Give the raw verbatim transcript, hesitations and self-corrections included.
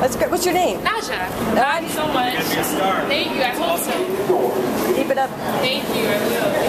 That's great. What's your name? Najah. All right. Thank you so much. Get me a star. Thank you. I hope so. Keep it up. Thank you. I will.